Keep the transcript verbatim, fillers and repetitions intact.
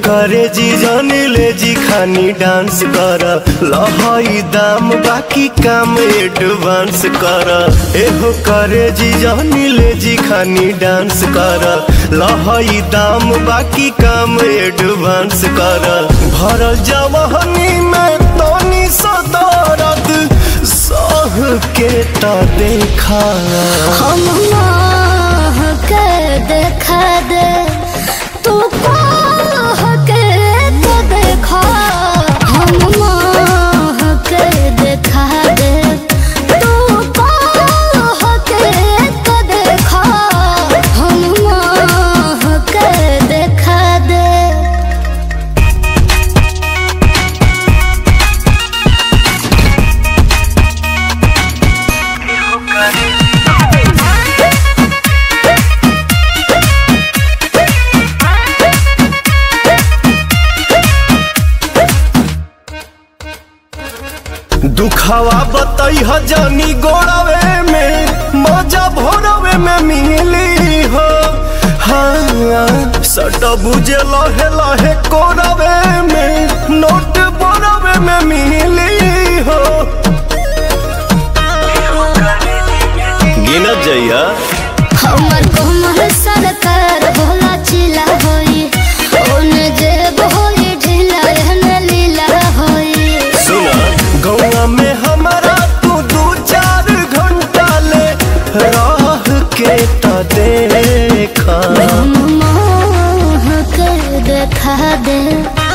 करे जी जानी ले जी खानी डांस कर लहाई दाम बाकी काम एडवांस कर। एहो करे जी जानी ले जी खानी डांस कर लहाई दाम बाकी काम एडवांस कर। भरल जवानी में तोनी सदारत सह के ता देखा हम माह के देखा दे तू कह के तो देखा। हम माह के देखा दे तू कह के तो देखा। हम माह के देखा दे। दुखावा बताई जानी गोड़ावे में मजा भोरवे में मिली हो। हाँ सट बुझे लहे लहे कोरवे में नोट बोरवे में मिली हो। गिनत जइया हमर कोमल सरकार भोला चिला होई ओने जेब होई ढीला एहने लीला होई। सुना गौवा में हमारा तू दू चार घंटा ले राह के ता देखा। हम मोह के देखा दे।